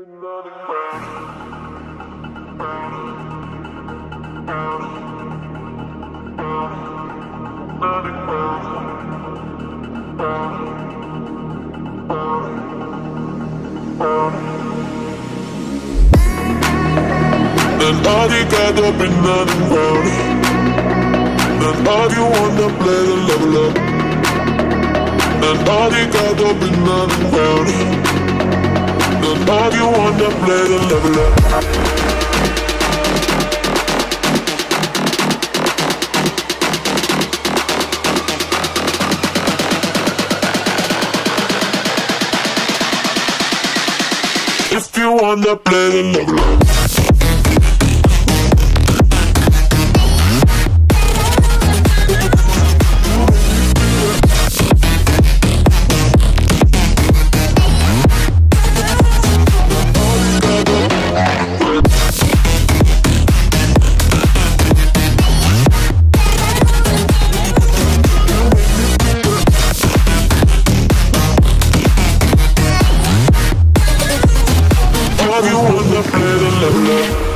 And all you got up and nothing round. And all you wanna play the level up. And all you got up and nothing round. And all you wanna play the level up. If you wanna play the level up. You wanna play the level up.